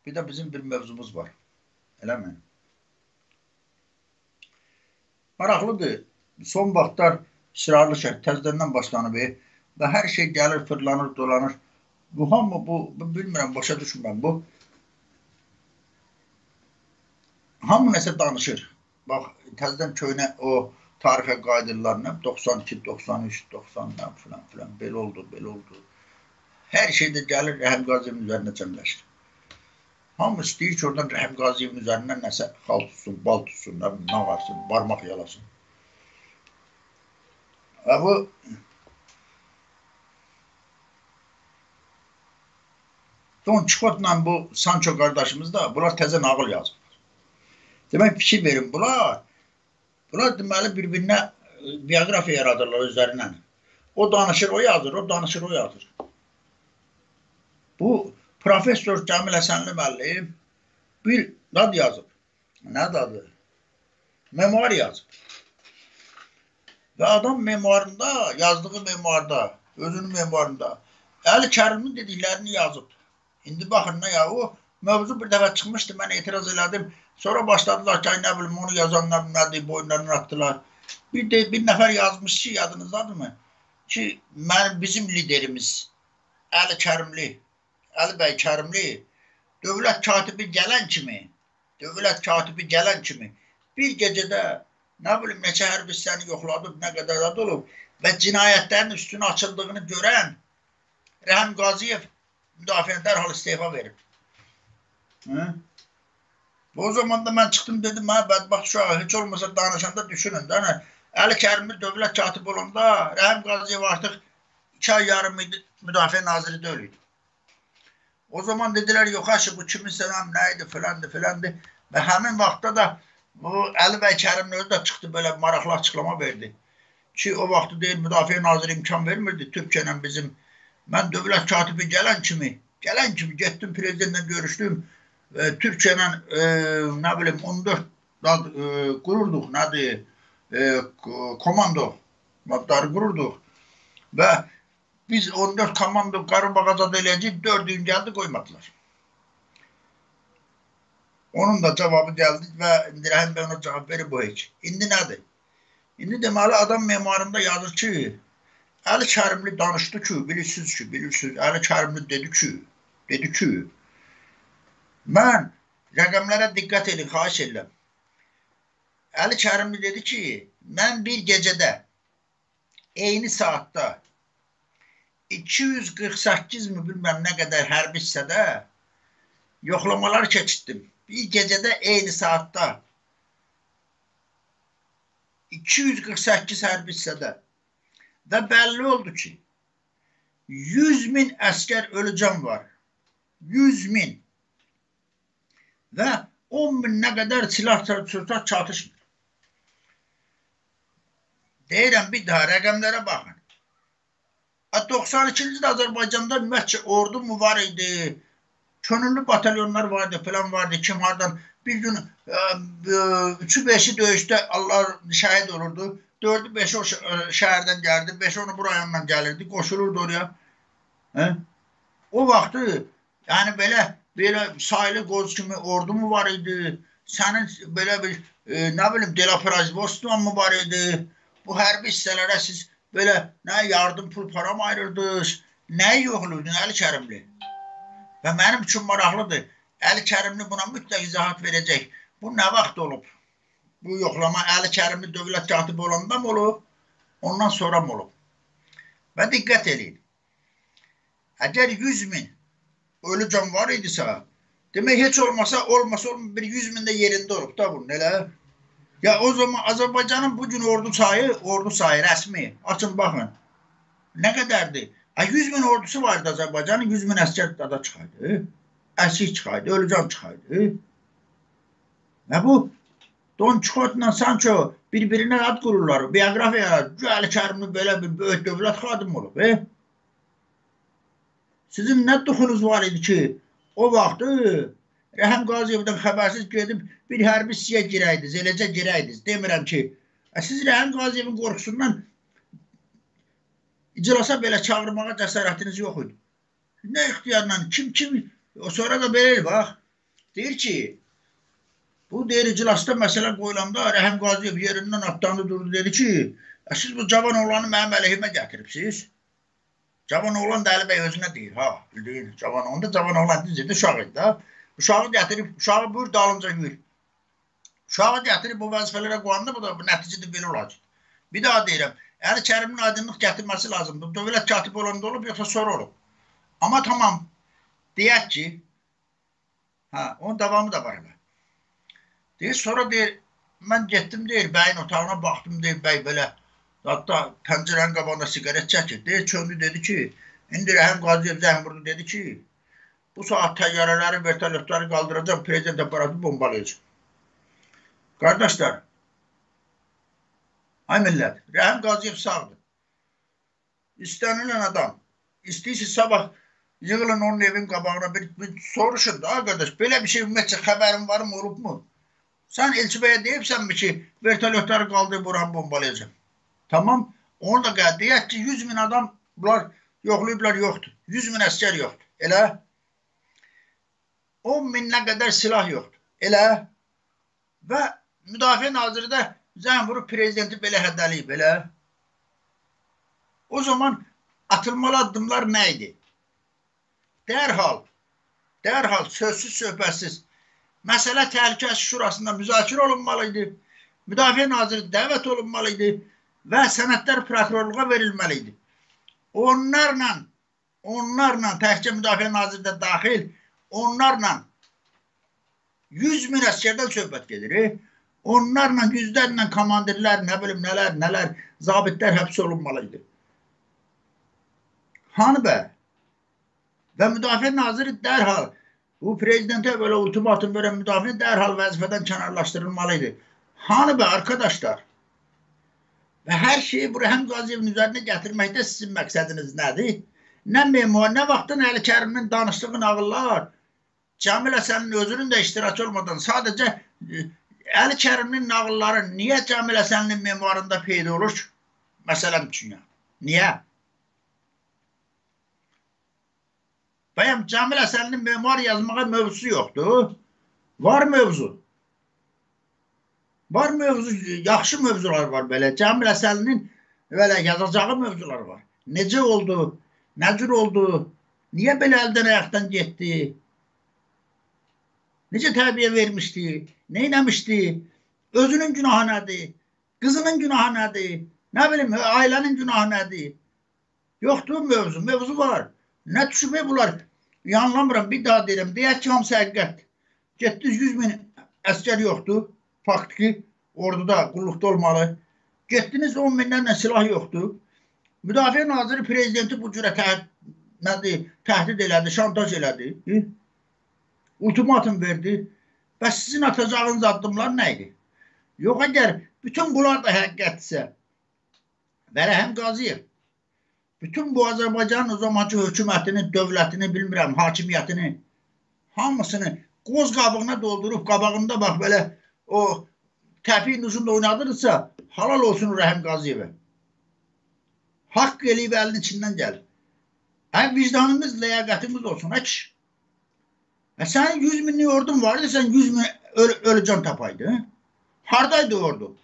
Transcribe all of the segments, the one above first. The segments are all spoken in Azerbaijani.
Bir de bizim bir mövzumuz var. Elə mi? Maraqlıdır. Son vaxtlar İsrail şəhər təzədən başlanıb və hər şey gəlir, fırlanır, dolanır. Bu hamı bilmirəm, başa düşmürəm. Bu hamı nəsə danışır. Bax, təzədən köynə o tarixə qayıdırlar, 92, 93, 90 filan filan, belə oldu, belə oldu. Hər şeydə gəlir Rəhim Qaziyevin üzərinə cəmləşir. Hamı istəyir ki, oradan Rəhim Qaziyevin üzərindən nəsə xal tutsun, bal tutsun, nə varsın, barmaq yalasın. Və bu Don Kixotla bu Sancho qardaşımız da bunlar təzə nağıl yazırlar. Demək, fikir verin, bunlar deməli bir-birinə biografiya yaradırlar özlərindən. O danışır, o yazır, o danışır, o yazır. Bu Profesör Cəmil Həsənli müəllim bir ad yazıb. Nədir adı? Memuar yazıb. Və adam memuarında, yazdığı memuarda, özünün memuarında Əli Kərimin dediklərini yazıb. İndi baxın nə ya, o mövzu bir dəfə çıxmışdı, mən etiraz elədim. Sonra başladılar ki, nə bilim, onu yazanlar nədir, boyunlarını atdılar. Bir nəfər yazmış ki, yadınızdadır mı? Ki, bizim liderimiz Əli Kərimli, Əli bəy Kərimli dövlət katibi gələn kimi bir gecədə nə bilim neçə hərbi hissəni yoxladıb, nə qədər adı olub və cinayətlərin üstünə açıldığını görən Rəhim Qaziyev müdafiəyə dərhal istefa verib. O zaman da mən çıxdım dedim, bədbaxt uşağı heç olmasa danışanda düşünün. Əli Kərimli dövlət katibi olanda Rəhim Qaziyev artıq 2 ay yarım müdafiə naziri deyil idi. O zaman dedilər, yox aşı, bu kiminsə nəydi, filandı. Və həmin vaxtda da bu Əli bəy Kərimli özü də çıxdı, belə maraqlı açıqlama verdi. Ki, o vaxtı deyil, müdafiə naziri imkan vermirdi Türkiyə ilə bizim. Mən dövlət katibi gələn kimi getdim, prezidentlə görüşdüm. Türkiyə ilə, nə bilim, 14 qururduq, nədir, komando madları qururduq. Və biz 14 komando Qarabağ azad eləyəcək, 4 gün gəldi, qoymadılar. Onun da cavabı gəldi və Rəhim bəy ona cavab verir bu heç. İndi nədir? İndi deməli adam memuarında yazır ki, Əli Kərimli danışdı ki, bilirsiniz, Əli Kərimli dedi ki, mən rəqəmlərə diqqət edin, xahiş edirəm. Əli Kərimli dedi ki, mən bir gecədə, eyni saatda 248 mi bilməm nə qədər hərbi hissədə yoxlamalar keçirdim. Bir gecədə eyni saatda 248 hərbi hissədə və bəlli oldu ki 100.000 əskər ölü can var. 100.000 və 10.000 nə qədər silah çatışmır. Deyirəm bir daha rəqəmlərə baxın. 92-ci də Azərbaycanda ümumiyyətcə ordu mu var idi, könüllü batalyonlar vardı, falan vardı, kim hardan bir gün 3-5'i döyüşdə Allah şəhid olurdu, 4-5 o şəhərdən gəldi, 5-10 bu rayondan gəlirdi, qoşulurdu oraya. O vaxtı, yəni belə sayılı qoz kimi ordu mu var idi, sənin belə bir, nə bilim, Delaprazvostan mı var idi, bu hərbi hissələrə siz belə nə yardım pul para mı ayırırdınız, nəyi yoxluyordun Əli Kərimli? Və mənim üçün maraqlıdır, Əli Kərimli buna mütləq izahat verəcək. Bu nə vaxt olub? Bu yoxlama Əli Kərimli dövlət katibi olanda mı olub? Ondan sonra mı olub? Və diqqət edin. Əgər 100.000 ölü can var idisə, demək heç olmasa bir 100.000 də yerində olub da bunun, elə? Ya o zaman Azərbaycanın bugün ordu sayı rəsmi, açın baxın, nə qədərdir? 100.000 ordusu vardı Azərbaycanın, 100.000 əskər da çıxaydı, əsir çıxaydı, ölü can çıxaydı. Və bu Don Kixotla Sancho bir-birinə ad qururlar, biografiya, Əli Kərimli belə bir böyük dövlət xadimi olub. Sizin nə duxunuz var idi ki, o vaxtı Rəhim Qaziyevdən xəbərsiz gedib bir hərbi hissəyə girəydiniz, eləcə girəydiniz. Demirəm ki, siz Rəhim Qaziyevin qorxusundan iclasa belə çağırmağa cəsarətiniz yox idi. Nə ixtiyarla, kim, sonra da belə bax, Deyir ki, bu deyir iclasda məsələ qoyulanda Rəhim Qaziyev yerindən atlandı durdu, dedi ki, siz bu cavan oğlanı mənim əleyhimə gətiribsiz. Cavan oğlan da Əli bəy özünə deyir, ha, deyir, cavan oğlan da cavan oğlan deyir, uşaq idi da. Uşağı gətirib, uşağı buyur dalınca yürü. Uşağı gətirib bu vəzifələrə qoyanda bu da nəticədə belə olacaq. Bir daha deyirəm, Əli Kərimin aydınlıq gətirməsi lazımdır. Dövlət katibi olanda olub, yoxsa sonra olub. Amma tamam, deyək ki, onun davamı da var. Deyir, sonra deyir, mən getdim, deyir, bəyin otağına baxdım, deyir, bəy belə, hatta pəncərənin qabağında sigaret çəkir. Deyir, çöndü, dedi ki, indi Rəhim Qaziyev zəng vurdu, dedi ki, bu saat təyyarələri, vertolyotları qaldıracaq, prezident aparatı bombalayacaq. Qardaşlar, ay millət, Rəhim Qaziyev sağdır. İstənilən adam, istəyirsə sabah yığılın onun evin qabağına bir soruşun da, qardaş, belə bir şey ümumiyyətcə xəbərin var mı, olub mu? Sən Elçi bəyə deyibsənmi ki, vertolyotları qaldırıb buranı bombalayacaq? Tamam, onu da qəd deyək ki, 100 min adam bunlar yoxlayıblar, yoxdur. 100 min əskər yoxdur, elə? 10 minə qədər silah yoxdur, elə? Və Müdafiə Naziri də zəng vurub prezidenti belə hədəliyib, elə? O zaman atılmalı addımlar nə idi? Dərhal, sözsüz söhbətsiz, məsələ təhlükəsizlik şurasında müzakirə olunmalıydı, Müdafiə Naziri dəvət olunmalıydı və sənədlər prokurorluğa verilməliydi. Onlarla, təkcə Müdafiə Naziri də daxil, onlarla 100 min əskərdən söhbət gedir. Onlarla yüzlərlə komandirlər, nə bilim, nələr, zabitlər həbs olunmalıydı. Hanı bə? Və Müdafiə Naziri dərhal, bu prezidentə belə ultimatum verən müdafiə dərhal vəzifədən kənarlaşdırılmalıydı. Hanı bə, arkadaşlar? Və hər şeyi bu Rəhim Qaziyevin üzərinə gətirməkdə sizin məqsədiniz nədir? Nə memur, nə vaxtın Əli Kərimin danışdığı nağıllar, Cəmil Həsənin özünün də iştirakı olmadan sadəcə Əli Kərimin nağılları niyə Cəmil Həsənin memuarında peyda olur? Məsələn üçün ya. Niyə? Bəyəm Cəmil Həsənin memuar yazmağa mövzusu yoxdur. Var mövzu. Var mövzu, yaxşı mövzular var belə. Cəmil Həsəninin belə yazacağı mövzular var. Necə oldu? Nə cür oldu? Niyə belə əldən ayaqdan getdi? Necə tərbiyə vermişdi? Nə eləmişdi? Özünün günahı nədir? Qızının günahı nədir? Nə bilim, ailənin günahı nədir? Yoxdur mövzu. Mövzu var. Nə düşüb bunlar? Yanlamıram, bir daha deyirəm. Deyək ki, hamısı həqiqət. Getdiniz 100 min əskər yoxdur. Faktiki orduda, qulluqda olmalı. Getdiniz 10 minlərlə silah yoxdur. Müdafiə Naziri prezidenti bu cürə təhdid elədi, şantaj elədi. Ultimatum verdi. Bəs sizin atacağınız addımlar nə idi? Yox, əgər bütün bunlar da həqiqətdirsə və Rəhim Qaziyev bütün bu Azərbaycanın o zamanki hökumətini, dövlətini, bilmirəm, hakimiyyətini, hamısını qoz qabığına doldurub, qabağında bax belə o təpiyin ucunda oynadırsa, halal olsun Rəhim Qaziyevə. Haqq eləyib əlinin içindən gəlir. Vicdanımız, ləyaqətimiz olsun, əkiş. Sənin 100 minlik ordun vardı, sən 100 min ölü can tapaydın. Haradaydı ordu?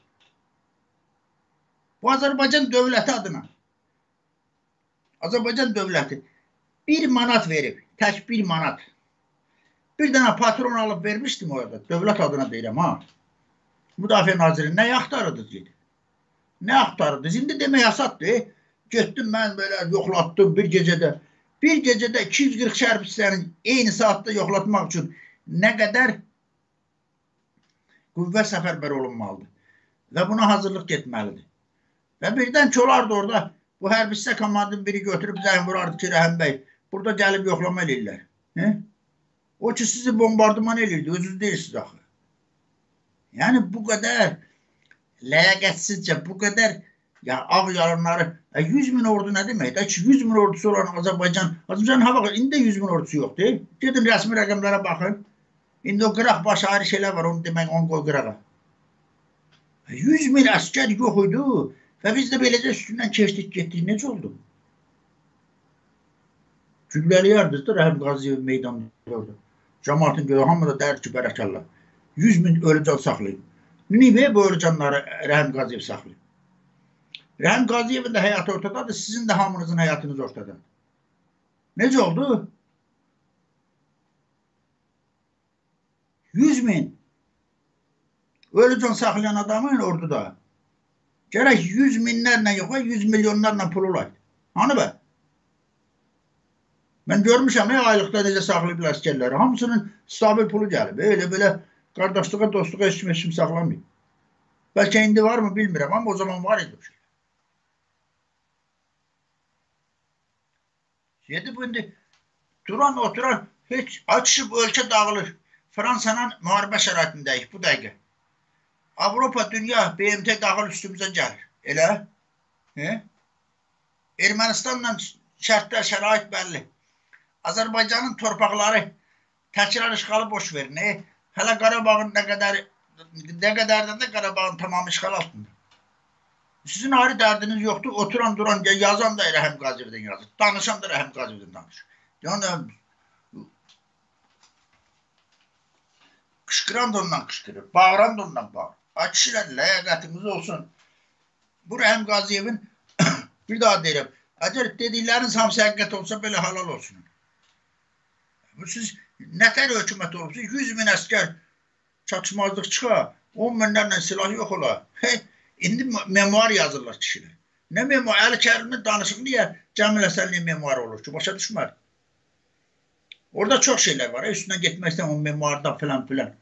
Bu Azərbaycan dövləti adına. Azərbaycan dövləti 1 manat verib, tək 1 manat. Bir dənə patron alıb vermişdim orada, dövlət adına deyirəm, ha. Müdafiə Naziri nə axtarırdınız dedi. Nə axtarırdınız? İndi demək asaddır. Getdim mən belə yoxlatdım bir gecədə. Bir gecədə 240 şərbçilərin eyni saatda yoxlatmaq üçün nə qədər qüvvə səfərbər olunmalıdır. Və buna hazırlıq getməlidir. Və birdən çolardı orada, bu hərbiçisə komandın biri götürüb zəng vurardı ki, Rəhim bəy, burada gəlib yoxlama eləyirlər. O ki, sizi bombardıman eləyirdi, özünüz deyirsiniz axı. Yəni, bu qədər ləyaqətsizcə, bu qədər ağ yalanları, 100 min ordu nə deməkdir? 100 min ordusu olan Azərbaycan hava, indi də 100 min ordusu yoxdur. Gedin rəsmi rəqəmlərə baxın. İndi o qıraq baş ayrı şeylər var, onu demək, onu qoy qırağa. 100 min əskər yox idi və biz də beləcə üstündən keçdik, getdik. Necə oldu? Gülləliyərdiniz də Rəhim Qaziyev meydanında orada. Cəmaatın görə hamı da deyir ki, bərəkallah. 100.000 ölü can saxlayıb. Niyə bu ölü canları Rəhim Qaziyev saxlayıb? Rəhim Qaziyevin də həyatı ortadadır, sizin də hamınızın həyatınız ortadadır. Necə oldu? 100.000 ölü can saxlayan adamın orduda gərək 100 minlərlə yox, 100 milyonlarla pul olaydı. Hani be? Ben görmüşəm, aylıqda necə saxlayıblar əsgərləri. Hamısının stabil pulu gəlib. Elə-belə qardaşlığa, dostluğa heç kim saxlamayıb. Bəlkə indi var mı bilmirəm, amma o zaman var idi. Yedi bu indi duran, oturan, heç açışıb ölkə dağılır. Fransanın müharibə şəraitindəyik bu dəqiqə. Avropa, dünya, BMT dağıl üstümüzə gəlir. Elə? Ermənistanla şərtlər, şərait bəlli. Azərbaycanın torpaqları təkrar işğalı boş verin. Hələ Qarabağın nə qədərdən də Qarabağın tamamı işğal altında. Sizin ayrı dərdiniz yoxdur. Oturan, duran, yazan da Rəhim Qaziyevdən yazır. Danışan da Rəhim Qaziyevdən danışır. Yəni, qışqıran da ondan qışqırır. Bağıran da ondan bağırır. Ay kişilər, ləyaqətimiz olsun. Bu Rəhim Qaziyevin bir daha deyirəm. Əgər dedikləriniz hamısı həqiqət olsa belə halal olsun. Siz nətər hökumət olubsunuz? 100.000 əskər çatışmazlıq çıxa, 10 minlərlə silah yox ola. İndi memuar yazırlar kişilər. Nə memuar? Əli Kərimin danışıq niyə Cəmil Həsənli memuar olur ki? Başa düşmər. Orada çox şeylər var. Üstündən getməkdən o memuarda filan filan.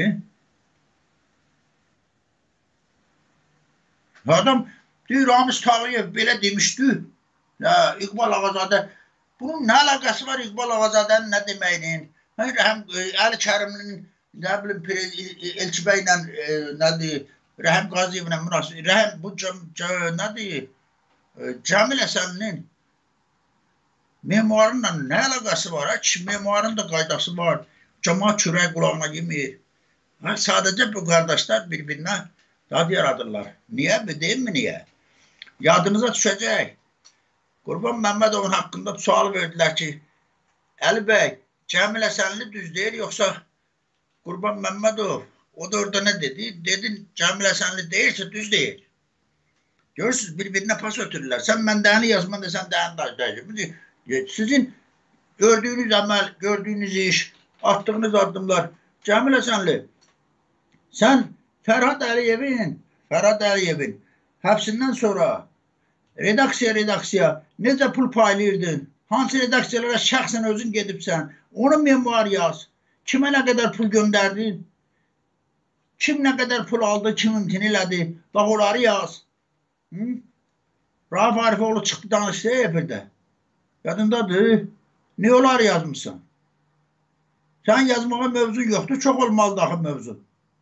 Adam deyir, Ramiz Tağıyev belə demişdi. İqbal Ağazadə. Bunun nə əlaqəsi var İqbal Ağazadənin nə deməyinin? Əli Kərimlinin, nə bilim, Elçi bəylə, nədir, Rəhim Qaziyevlə münasib. Rəhim, bu, nədir, Cəmil Həsənlinin memuarınla nə əlaqəsi var? Memuarın da qaydası var. Cəmaat çörək qulağına yemir. Sadəcə bu qardaşlar bir-birinə dad yaradırlar. Niyə? Deyim mi niyə? Yadınıza düşəcək. Qurban Məmmədovun haqqında sual verdilər ki, Əli bəy, Cəmil Həsənli düz deyir, yoxsa Qurban Məmmədov, o da orada nə dedi? Dedin, Cəmil Həsənli deyirsə düz deyir. Görürsünüz, bir-birinə pas ötürürlər. Sən məndəni yazman da sən dəyən dayı. Sizin gördüyünüz əməl, gördüyünüz iş, atdığınız addımlar. Cəmil Həsənli, sən Fərhad Əliyevin həbsindən sonra redaksiya necə pul paylayırdın? Hansı redaksiyalara şəxsən özün gedibsən? Onu memuar yaz. Kimə nə qədər pul göndərdin? Kim nə qədər pul aldı, kim imtin elədi? Bax, onları yaz. Rauf Arifoğlu çıxdı danışdı efirdə. Yadındadır. Niyə onları yazmışsan? Sən yazmağa mövzun yoxdur, çox olmalıdır axı mövzun.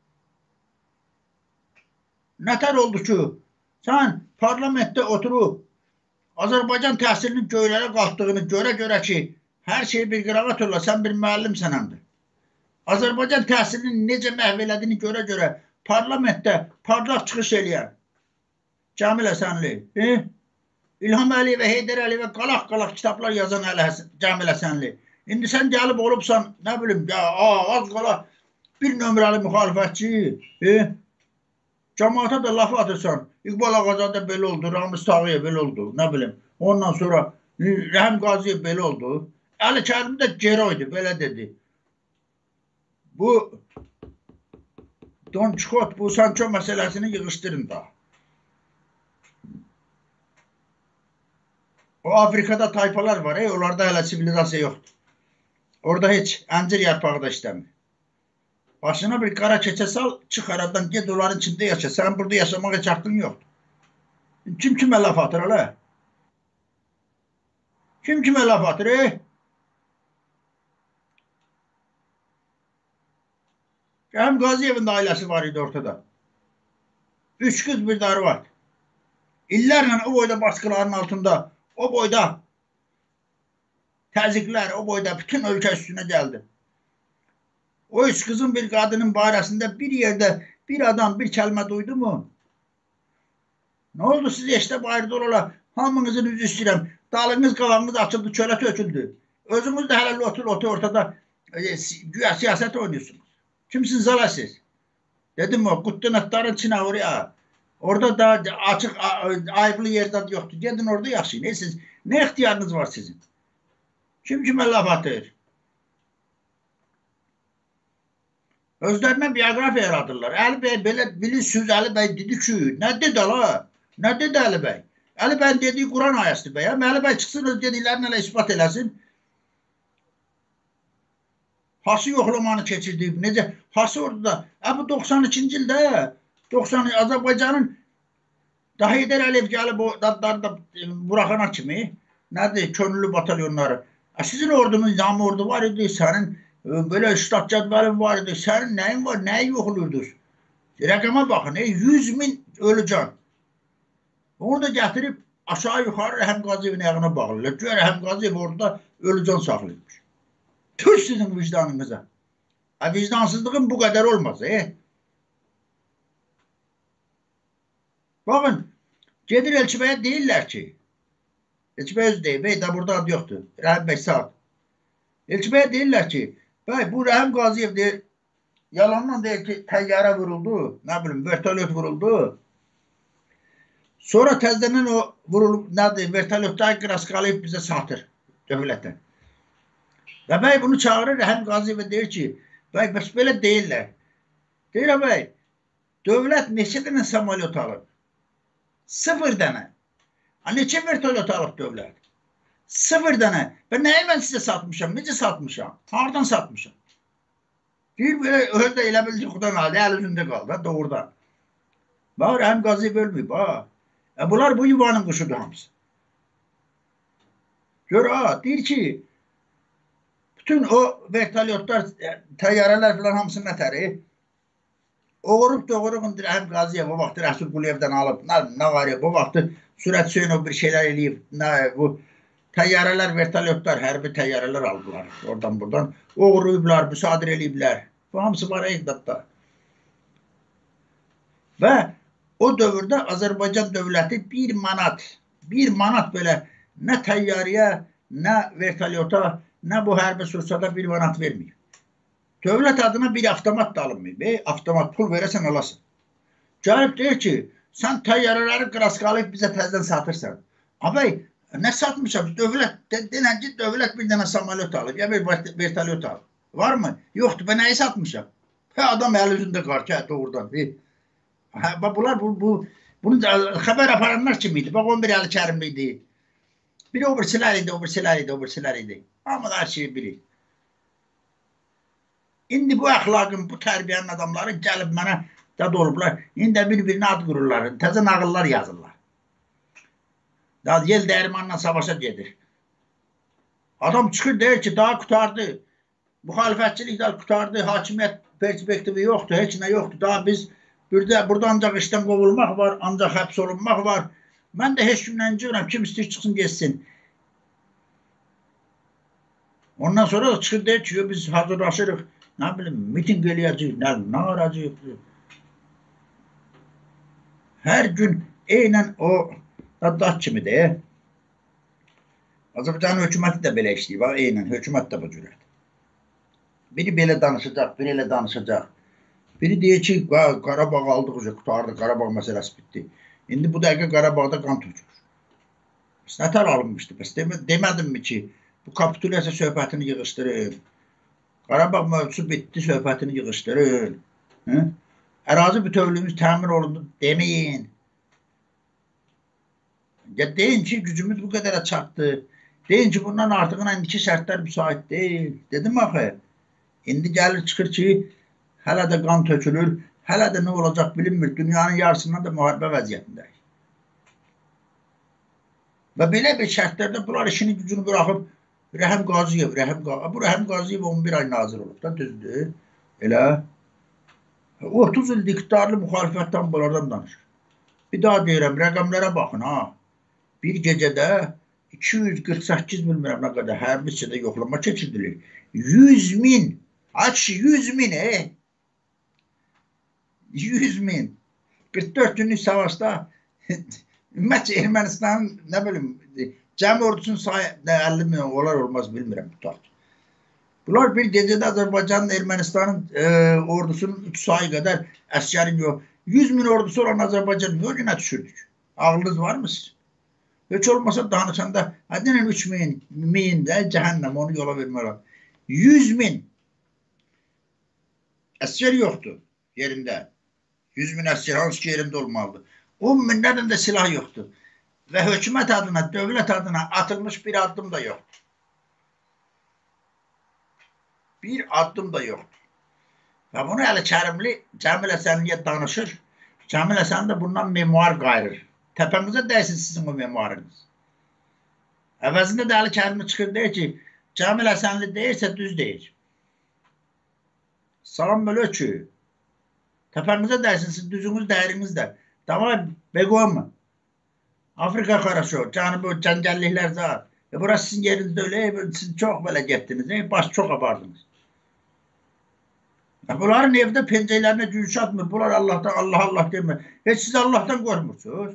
Nətər oldu ki, sən parlamentdə oturub Azərbaycan təhsilinin göylərə qalxdığını görə ki, hər şeyi bir qırağa turla, sən bir müəllimsən həmdir. Azərbaycan təhsilinin necə məhv elədiyini görə parlamentdə parlaq çıxış eləyən Cəmil Həsənli, İlham Əliyev və Heydər Əliyevə qalaq-qalaq kitablar yazan Cəmil Həsənli. İndi sən gəlib olubsan, nə bilim, az qala bir nömrəli müxalifətçi, cəmaata da laf atırsan, İqbal Ağazadə belə oldu, Ramiz Tağıyev belə oldu, nə bilim. Ondan sonra Rəhim Qaziyev belə oldu. Əli Kərim də geroydu, belə dedi. Bu Don Kixot, bu Sancho məsələsini yığışdırın da. O Afrikada tayfalar var, onlarda hələ sivilizasiya yoxdur. Orada heç əncir yarpağı da işləmir. Başına bir qara keçə sal, çıx aradan, ged onların içində yaşa. Sən burada yaşamaq heç haqqın yoxdur. Kim kimə laf atır, hələ? Kim kimə laf atır, Rəhim Qaziyevin də ailəsi var idi ortada. 3 qız bir darı var. İllərlə o boyda baskıların altında, o boyda təzyiqlər, o boyda bütün ölkə üstünə gəldi. O 3 qızın bir qadının barəsində bir yerdə bir adam bir kəlmə duydu mu? Nə oldu siz eşdə bayırda olaraq? Hamınızın üzü istəyirəm. Dalınız, qavağınız açıldı, çölə töküldü. Özümüz də hələ lotu ortada Güya siyaset oynuyorsunuz. Kimsiniz hala siz? Dedim o kutlanatların içine oraya. Orada da açık ayıplı yerden yoktu. Gidin orada yaşayın. Ne ihtiyarınız var sizin? Kim kime laf atır? Özlerine biyografi yaradırlar. Ali Bey böyle bilirsiniz, Ali Bey dedi ki, ne dedi la? Ne dedi Ali Bey? Ali Bey'in dediği Kur'an ayası be ya. Ali Bey çıksın öz dediklerini ispat eləsin. Hası yoxlamanı keçirdi. Necə? Hası orada da. Bu 92-ci ildə 90 Azərbaycanın daha Heydər Əliyev gəlib o dadları da buraxana kimi nədir? Könüllü batalyonları. Sizin ordunun nizami ordu var idi. Sənin böyle ştat cədvəlin var idi. Sənin nəyin var? Nəyi yoxluyordunuz? Rəqəmə baxın. 100 min ölü can. Onu da gətirib aşağı yuxarı Rəhəm Qazıyevin ayağına bağlılar. Güya Rəhəm Qaziyev orada ölü can saxlayırmış. Tüş sizin vicdanınıza. Vicdansızlığın bu kadar olmaz. Bakın, gedir Elçi Bey'e değiller ki. Elçi Bey öz değil. Bey de burada adı yoktu. Rəhəm Bey sağ. Elçi Bey'e değiller ki. Bey bu Rəhəm Qaziyev deyir. Yalandan deyir ki təyyarə vuruldu. Ne bileyim vertolyot vuruldu. Sonra təzədən o vurulup nədir? Vertolyotda qraskalayıb bize satır. Devletten. Ve bey bunu çağırır Rəhəm Qaziyevə deyir ki, bey bəs belə deyirlər. Deyir bey, dövlət neçə dənə samolyot alıb? 0 dənə. Neçə vertolyot alıb dövlət? 0 dənə. Və nəyi mən sizə satmışam? Necə satmışam? Hardan satmışam? Deyir belə öyle elə bildi xudan aldı, əl üzündə qaldı doğrudan. Bax Rəhəm Qaziyev ölməyib ha. Bunlar bu yuvanın quşudur hamısı. Gör ha, deyir ki, bütün o vertolyotlar, teyyareler falan hamısının ətəri oğurup doğurup Rəhəm Qaziyev o vaxtı Rəsul Quliyevdən alıb, ne var ya, bu vaxtı Sürət Hüseynov bir şeyler eləyib, bu teyyareler, vertolyotlar, hərbi teyyareler aldılar oradan buradan, oğuruyublar, müsadir eləyiblər, bu hamısı var eqdatda. Və o dövrdə Azərbaycan dövləti bir manat belə nə təyyarəyə, nə vertolyota, nə bu hərbi sursada bir manat verməyib. Dövlət adına bir avtomat da alınmayıb. Avtomat pul verəsən alasın. Gəlib deyir ki, sən təyyarələri qraskalayıb bizə təzdən satırsan. Abey, nə satmışam? Dövlət, denən ki, dövlət bir dənə samolyot alıb, ya bir vertolyot alıb. Var mı? Yoxdur, ben nəyi satmışam? Adam əl üzündə qar ki, doğrudan. Bunlar, bunu xəbər aparanlar kim idi? Bax, 11 Əli Kərim idi. Biri öbürsülər idi. Amma da her şeyi bilir. İndi bu əxlaqın, bu tərbiyyənin adamları gəlib mənə dad olublar. İndi bir-birinə ad qururlar, təzə nağıllar yazırlar. Yel dəyirmanla savaşa gedir. Adam çıxır deyir ki, daha qutardı. Müxalifətçilik də qutardı, hakimiyyət perspektivi yoxdur, heç nə yoxdur. Daha biz burada ancaq işdən qovulmaq var, ancaq həbs olunmaq var. Mən də heç kimdən görürəm, kim istəyir çıxsın, geçsin. Ondan sonra da çıxır deyir ki, biz hazırlaşırıq, nə bilim, miting eləyəcəyik, nə aracıyıq. Hər gün eynən o daddat kimidir. Azərbaycan hökuməti də belə işləyir, eynən, hökumət də bu cürət. Biri belə danışacaq, biri elə danışacaq. Biri deyir ki, Qarabağ aldıq, qutardı, Qarabağ məsələsi bitdi. İndi bu dəqiqə Qarabağda qan tökür. Bəs nətər alınmışdı? Bəs demədimmi ki, bu kapitulyasiya söhbətini yığışdırın. Qarabağ mövzusu bitdi söhbətini yığışdırın. Ərazi bütövlüyümüz təmin olundu demeyin. Ya deyin ki, gücümüz bu qədərə çatdı. Deyin ki, bundan artıq indiki şərtlər müsait deyil. Dedim axı. İndi gəlir çıxır ki, hələ də qan tökülür, hələ də nə olacaq bilinmir. Dünyanın yarısından da müharibə vəziyyətindəyik. Və belə bir şərtlərdə bunlar işini gücünü bıraxıb Rəhəm Qaziyev, bu Rəhəm Qaziyev 11 ay nazir olub da, düzdür. Elə 30 il diktarlı müxalifətdən bunlardan danışır. Bir daha deyirəm, rəqəmlərə baxın ha. Bir gecədə 248 bilmirəm nə qədər hərbi hissədə yoxlama keçirilir. 100 min, aç 100 min 100 min. 44 günlük savaşda ümumiyyətcə Ermənistanın nə bilim cəmi ordusunun sayı 50 milyon olar olmaz bilmirəm tutaq. Bunlar bir gecədə Azərbaycanın, Ermənistanın ordusunun 3 sayı qədər əskərin yox. 100 bin ordusu olan Azərbaycan niyə günə düşürdük? Ağlınız var mı siz? Hiç olmasa danışanda hadi 3 min de cehennem onu yola vermiyorlar. 100 bin asker yoktu yerinde. 100 bin asker hangi ki yerinde olmalıdır. 10 binlerin de silah yoktu. Ve hükümet adına, devlet adına atılmış bir adım da yoktu. Bir adım da yoktu. Ve bunu Əli Kərimli Cəmil Həsənliyə danışır. Cəmil Həsən de bundan memuar qayırır. Tepenize değsin sizin o memuarınız. Əvəzində də Əli Kərimli çıxır deyir ki, Cəmil Həsənli deyirsə düz deyir. Salam böyle ki, tepenize değsin siz düzünüz değeriniz de. Tamam Begoğum. Afrika karası, canım bu cəngəlliklər zat. Burası sizin yerinizde öyle, siz çok böyle gittiniz, baş çok abardınız. Bunların evde pencerelerine gülüş atmıyor. Bunlar Allah'tan Allah Allah demiyor. Hiç siz Allah'tan korkmursunuz.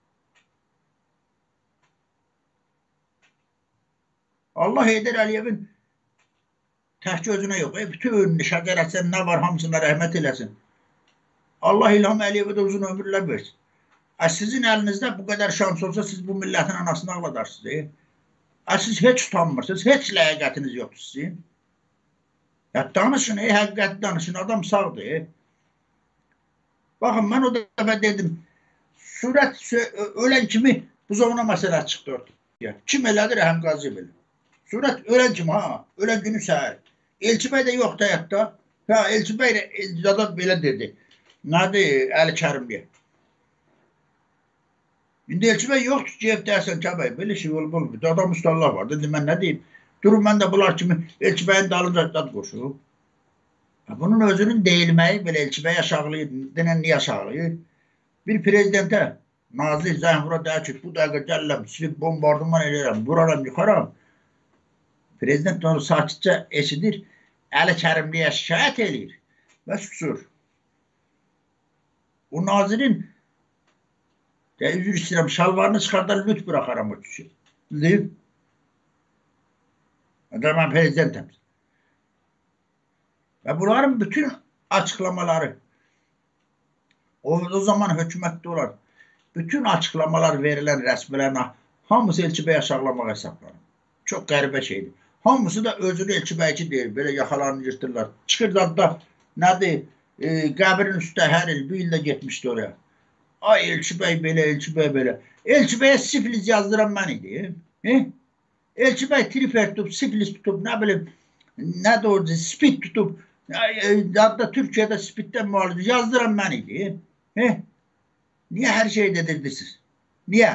Allah Heydər Əliyevin tək gözünə yox. Bütün şəcərəsən nə var hamısına rəhmət eləsin. Allah İlham Əliyevə də uzun ömürlər versin. Sizin elinizde bu kadar şans olsa siz bu milletin anasını ağladarsınız. Siz hiç utanmırsınız. Hiç ləyaqətiniz yoktur sizin. Ya danışın, həqiqət danışın. Adam sağdır. Bakın ben o defa dedim. Surət ölen kimi buzovuna məsələ çıxdı ortaya. Kim elədir? Rəhəm Qazi bilir. Surət ölen kim ha? Ölen günü səhər. Elçi bəy də yoxdur həyatda. Ha, Elçi bəy də belə dedi. Nədir? Əli Kərimliyə. İndi Elçi bəy yoxdur ki, evdəyəsən Kəbəy. Belə şey olmur. Adam ustallah var. Dedim, mən nə deyim? Durun mən də bunlar kimi Elçi bəyin dalınca dad qoşub. Bunun özünün deyilməyi belə Elçi bəy aşağılayır. Denən niyə aşağılayır? Bir prezidentə nazir zəng vura deyir ki, bu dəqiqə gəlirəm, sizi bombardıman edirəm, vuraram, yıxaram. Prezident onu sakitcə eşidir, Əli Kərimliyə şikayət edir və susur. O nazirin üzr istəyirəm, şalvarını çıxardar, lüt bıraxaram o kişi. Deyib. Mən prezidentim. Ve bunların bütün açıklamaları o zaman hükümette olan bütün açıklamalar verilen resmilerine hamısı Elçi Bey aşağılamak hesaplanır. Çok garip şeydi. Hamısı da özünü Elçi Beyci değil. Böyle yakalarını yırtırlar. Çıkır da nedir? Qəbrin üstü her il bir ilde gitmişti oraya. Ay Elçi Bey böyle, Elçi Bey böyle. Elçi Bey'e sifiliz yazdıran ben idi. Elçi Bey trifer tutup, sifilis tutup, ne bileyim, ne doğru, spit tutup, hatta Türkiye'de spitten muhalif yazdıran ben idi. Niye her şeyi dedirdiniz? Niye?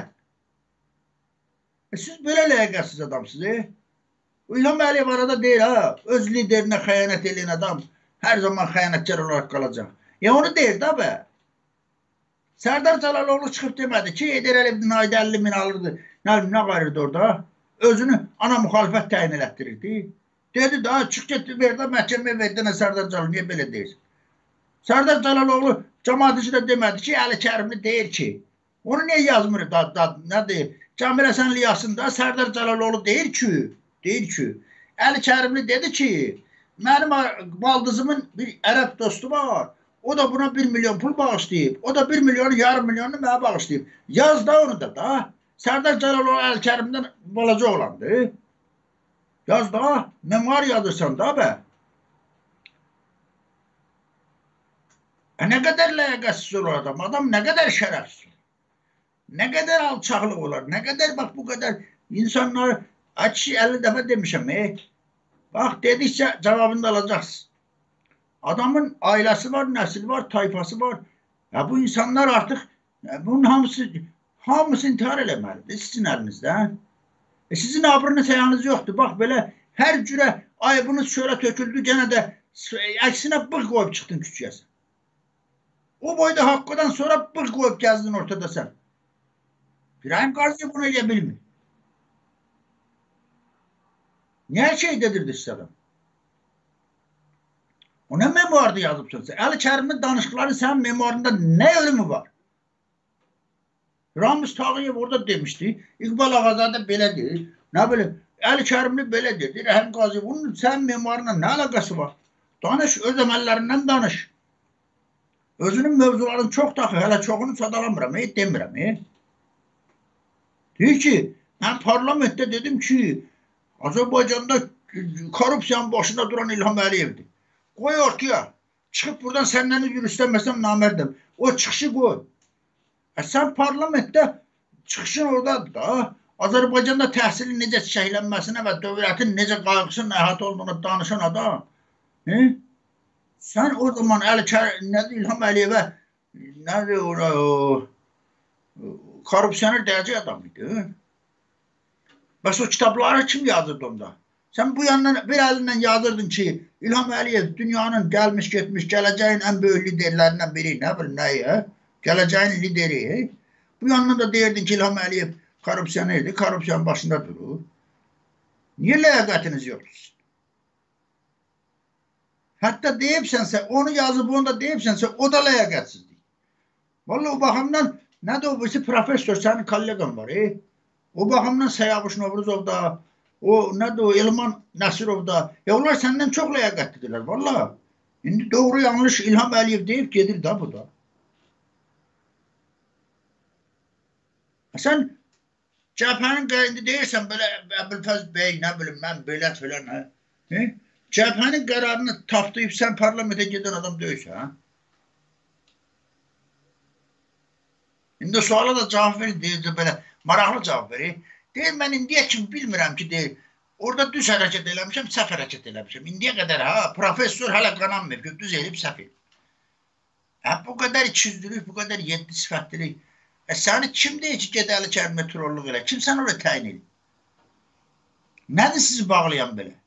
Siz böyle ləyaqətsiz adamsınız. İlham Əliyev arada değil ha. Öz liderine xəyanət edən adam her zaman xəyanətkar olarak kalacak. Ya onu değil da be. Serdar Cəlaloğlu çıkıp demedi ki, Heydər Əliyev'den ayda 50 min alırdı. Ne varırdı orada? Özünü ana muhalefet təyin elətdirirdi. Dedi daha çık getdi verdi məhkəməyə verdi Serdar Cəlaloğlu. Niye böyle deyir? Serdar Cəlaloğlu cemaat içi de demedi ki, Əli Kərimli deyir ki. Onu niye yazmır? Ne deyir? Cəmil Həsənli yazsında Serdar Cəlaloğlu deyir ki, Əli Kərimli dedi ki, mənim baldızımın bir Ərəb dostu var. O da buna 1 milyon pul bağışlayıb. O da 1 milyon, yarım milyonunu mənə bağışlayıb. Yaz da onu da. Serdar Cəlaloğlu Əli Kərimdən balaca olandı. Yaz da. Memuar yazırsan da be. Ne kadar ləyaqətsiz olur adam. Adam ne kadar şerefsiz. Ne kadar alçaqlıq olar. Ne kadar bak bu kadar insanlar aç 50 defa demişim. Bak dedikçe cevabını da alacaksın. Adamın ailesi var, nesli var, tayfası var. Ya bu insanlar artık bunun hamısı intihar eləməlidir sizin elinizde. Sizin abrınız ayağınız yoktu. Bak böyle her cüre ayıbınız şöyle töküldü gene de aksine bık koyup çıktın küçüğesin. O boyda hakkıdan sonra bık koyup gezdin ortada sen. İbrahim Gazi bunu eləbilmiyor. Niye şey dedirdi size adam? O ne memuarda yazıpsın sen? Əli Kərim'in danışıkları sen memuarında ne ölümü var? Ramiz Tağıyev orada demişti. İqbal Ağazade belə deyir. Ne bileyim Əli Kərimli belə dedi. Rəhim Qazi, bunun sən memarla nə əlaqəsi var? Danış, öz əməllərindən danış. Özünün mövzularını çox daxil, hələ çoxunu sadalamıram, demirəm. Deyir ki, mən parlamentdə dedim ki, Azərbaycanda korrupsiyanın başında duran İlham Əliyevdir. Qoy ortaya. Çıxıb buradan səndən üzr istəməsəm namərdəm. O çıxışı qoy. Sən parlamentdə çıxışın oradadır da. Azərbaycanda təhsilin necə çiçəklənməsinə və dövlətin necə qayğısının əhatə olduğunu danışan adam. Sən o zaman İlham Əliyevə korrupsioner deyəcək adam idi. Bəs o kitabları kim yazırdı onda? Sən bu yandan bir əlindən yazırdın ki, İlham Əliyev dünyanın gəlmiş getmiş, gələcəyin ən böyük liderlərindən biri, nə bilim nəyi, gələcəyin lideri. Bu yandan da deyirdin ki, İlham Əliyev korrupsionerdir, korrupsiyanın başında durur. Niyə ləyaqətiniz yoxdur? Hətta deyibsənsə, onu yazıb, onu da deyibsənsə, o da ləyaqətsizdir. Vallahi o baxımdan, nədir o birisi profesör, sənin kollegan var, O baxımdan Səyavuş Novruzov da, o nədir o Elman Nəsirov da, onlar səndən çox ləyaqətlidirlər, valla. İndi doğru yanlış İlham Əliyev deyib gedir da bu da. Sən cəbhənin indi deyirsən belə Əbülfəz bəy, nə bilim mən belə falan, cəbhənin qərarını tapdıyıb sən parlamentə gedən adam deyirsən, İndi suala da cavab verir, deyir belə, maraqlı cavab verir. Deyir, mən indiyə kimi bilmirəm ki, deyir, orada düz hərəkət eləmişəm, səhv hərəkət eləmişəm. İndiyə qədər, profesör hələ qananmır ki, düz elib, səhv elib. Bu qədər ikiyüzlülük, bu qədər yeddi sifətlilik. Səni kim deyir ki, ged Əli Kərimə trollluq elə? Kim sən oraya təyin edin? Nədir sizi bağlayan belə?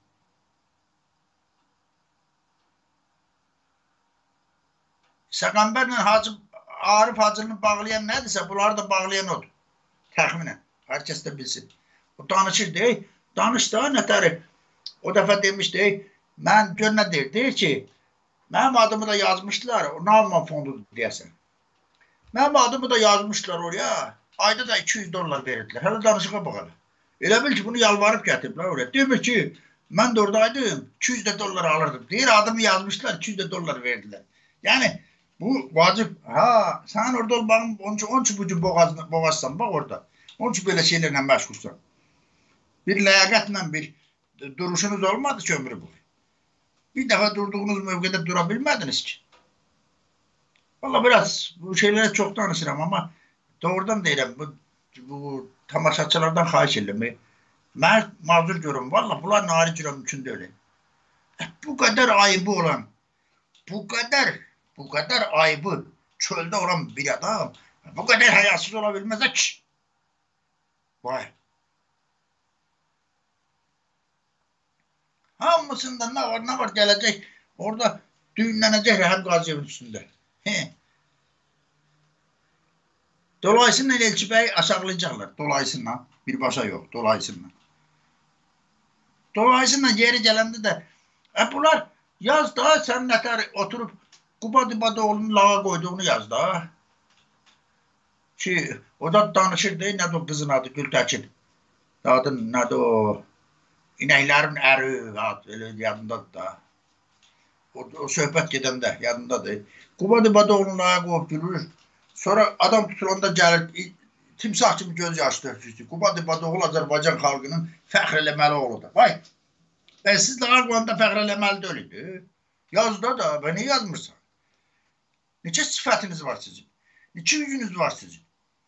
Səqəmbərlə Arif Hacını bağlayan nədirsə, bunları da bağlayan odur. Təxminən. Hər kəs də bilsin. O danışır deyil. Danış da nətəri. O dəfə demiş deyil. Mən gör nə deyir. Deyir ki, mənim adımı da yazmışdılar. O Navman fondudur deyəsən. Mənim adımı da yazmışdılar oraya. Ayda da $200 verirdilər. Hələ danışığa baxalım. Elə bil ki, bunu yalvarıb gətiriblər oraya. Demir ki, mən də oradaydım. $200 alırdım. Deyir, adımı yazmışdılar. $200 verdilər. Yəni, bu vacib, sən orada olmağın, onun üçün bu cür boğazsan, bax orada. Onun üçün belə şeylərlə məşğulsan. Bir ləyaqətlə bir duruşunuz olmadı ki, ömrü boyu. Bir dəfə durduğunuz mövqedə dura bilmədiniz ki. Valla biraz bu şeylərə çox danışıram, amma doğrudan deyirəm, bu tamaşaçılardan xahiş edirəm. Mən mazur görüm, valla bunlar nari cürə mümkün deyil. Bu qədər ayıbı olan, bu qədər ayıbı çöldə olan bir adam, bu qədər həyasız ola bilməz ki. Vay. Hamısında nə var gələcək, orada düğünlənəcək Rəhim Qaziyevin üstündə. Dolayısıyla Elçi bəyi aşağılayacaqlar, dolayısıyla, birbaşa yox, dolayısıyla. Dolayısıyla yeri gələndə də, bunlar yaz da, sən nətər oturub Quba Dibadoğlu'nun lağa qoyduğunu yaz da. Ki, o da danışır deyil, nədir o qızın adı, Gültəkin. Adı nədir o, inəklərin əri, elə yadındadır da. O söhbət gedəndə, yadındadır. Quba Dibadoğlu'nun lağa qoyub gülür. Sonra adam tutulanda gəlir, timsah kimi göz yaşı tökürsün. Quba Dibadoğlu Azərbaycan xalqının fəxr eləməli oğludur. Vay, siz lağa qoyanda fəxr eləməli deyildir. Yazda da, niyə yazmırsan? Neçə sifətiniz var sizin? Neçə yüzünüz var sizin?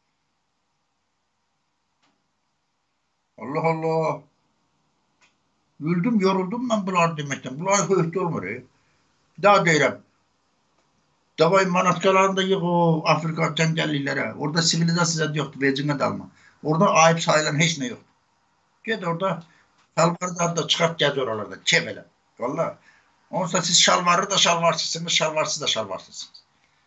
Allah Allah. Öldüm, yoruldum mən bunları deməkdən. Bunlar höhtü olmur. Bir daha deyirəm. Davay manatkalarında yığ o Afrika cəngəlliklərə. Orada sivilizasiya yoxdur, vecinə dalma. Orada ayıb sayılan heç nə yoxdur. Ged orada, şalvarı da çıxart gəz oralarda, kef elə. Valla. Onsa siz şalvarı da şalvarsızsınız, şalvarsız da şalvarsızsınız.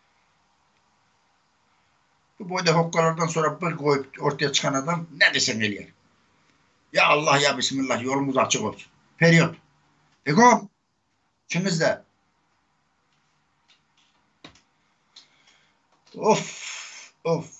Bu boyda hoqqalardan sonra bir qoyub ortaya çıxan adam nə desən eləyər? Ya Allah, ya Bismillah, yolumuz açıq olsun. Periyot. Ekom, ikiniz də. Of, of.